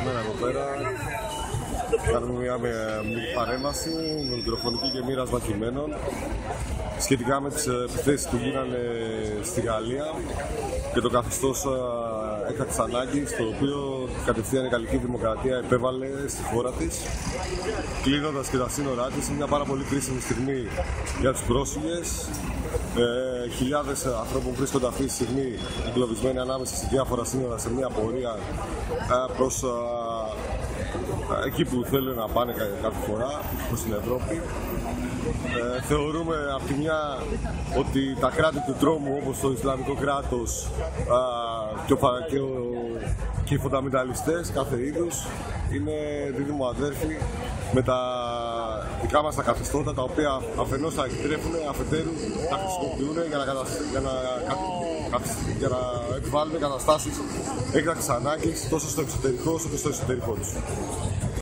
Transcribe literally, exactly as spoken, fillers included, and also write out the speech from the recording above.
σήμερα εδώ πέρα. Κάνουμε μια παρέμβαση με μικροφωνική και μοίρασμα κειμένων σχετικά με τις επιθέσεις που γίνανε στη Γαλλία και το καθεστώς έκτακτης ανάγκης, το οποίο κατευθείαν η Γαλλική Δημοκρατία επέβαλε στη χώρα της, κλείνοντας και τα σύνορά της. Είναι μια πάρα πολύ κρίσιμη στιγμή για τους πρόσφυγες. Ε, χιλιάδες ανθρώπων βρίσκονται αυτή τη στιγμή εγκλωβισμένοι ανάμεσα σε διάφορα σύνορα σε μια πορεία ε, προς ε, εκεί που θέλουν να πάνε κάθε φορά, προς την Ευρώπη. Ε, θεωρούμε από τη μια ότι τα κράτη του τρόμου, όπως το Ισλαμικό κράτος α, και, ο, και, ο, και οι φονταμενταλιστές κάθε είδους, είναι δίδυμο αδέρφοι με τα δικά μας τα καθεστώτα, τα οποία αφενός τα εκτρέφουν, αφετέρου τα χρησιμοποιούν για να, για να, για να επιβάλλουν καταστάσεις έκτακτης ανάγκης τόσο στο εξωτερικό όσο και στο εσωτερικό τους.